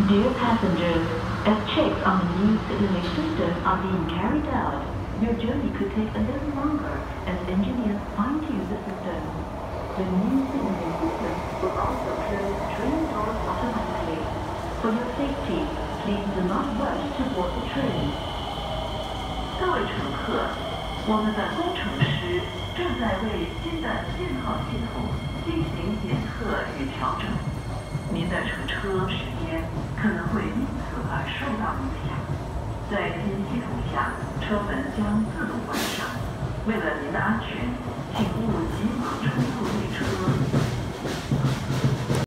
Dear passengers, as checks on the new signaling system are being carried out, your journey could take a little longer as engineers fine-tune the system. The new signaling system will also close train doors automatically. For your safety, please do not rush to board the train. 各位乘客，我们的工程师正在为新的信号系统进行检测与调整。您的乘车时间可能会因此而受到影响。在新系统下，车门将自动关上。为了您的安全，请勿急忙重复列车。